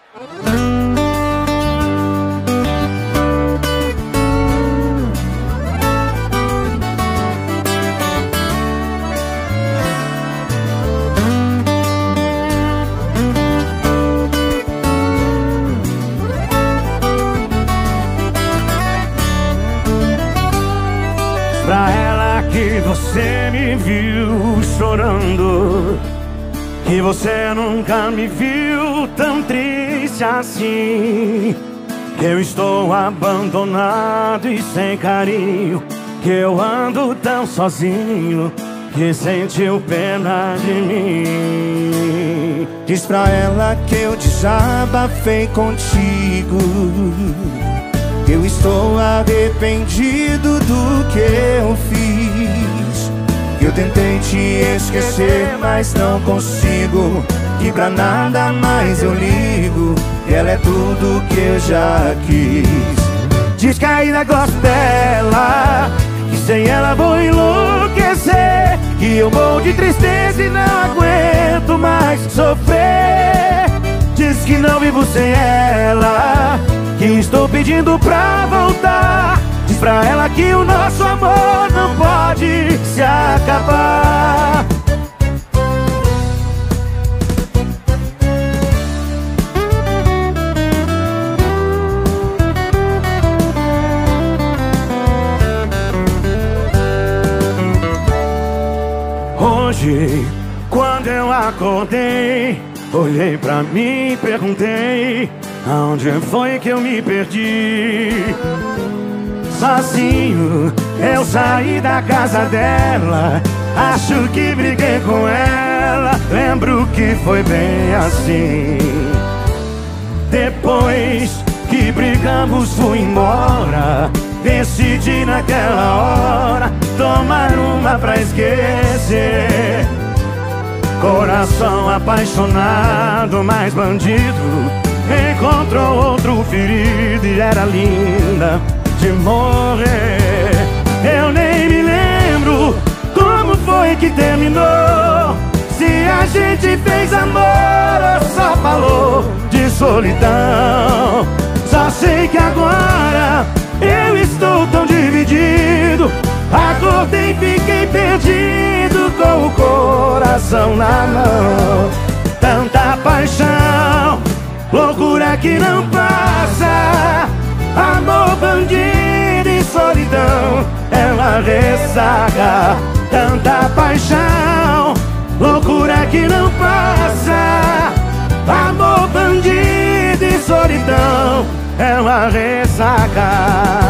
Pra ela que você me viu chorando, que você nunca me viu tão triste assim, que eu estou abandonado e sem carinho, que eu ando tão sozinho, que sentiu pena de mim. Diz pra ela que eu desabafei contigo, eu estou arrependido do que eu fiz. Eu tentei te esquecer, mas não consigo, que pra nada mais eu ligo, ela é tudo que eu já quis. Diz que ainda gosto dela, que sem ela vou enlouquecer, que eu morro de tristeza e não aguento mais sofrer. Diz que não vivo sem ela, que estou pedindo pra voltar. Diz pra ela que o nosso amor não pode se acabar. Hoje, quando eu acordei, olhei pra mim e perguntei: aonde foi que eu me perdi? Sozinho eu saí da casa dela, acho que briguei com ela, lembro que foi bem assim. Depois que brigamos fui embora, decidi naquela hora tomar uma pra esquecer. Coração apaixonado, mas bandido, encontrou outro ferido e era linda de morrer. Eu nem me lembro como foi que terminou, se a gente fez amor ou só falou de solidão. Só sei que agora eu estou tão dividido, acordei e fiquei perdido com o coração na mão. Tanta paixão, loucura que não passa, amor, bandido e solidão é uma ressaca. Tanta paixão, loucura que não passa, amor, bandido e solidão é uma ressaca.